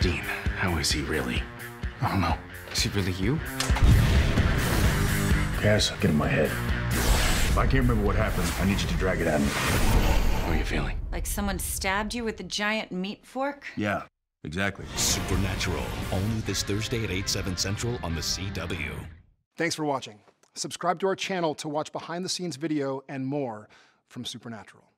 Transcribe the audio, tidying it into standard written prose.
Dean, how is he really? I don't know. Is he really you? Cass, get in my head. If I can't remember what happened, I need you to drag it at me. How are you feeling? Like someone stabbed you with a giant meat fork? Yeah, exactly. Supernatural, only this Thursday at 8/7 Central on the CW. Thanks for watching. Subscribe to our channel to watch behind-the-scenes video and more from Supernatural.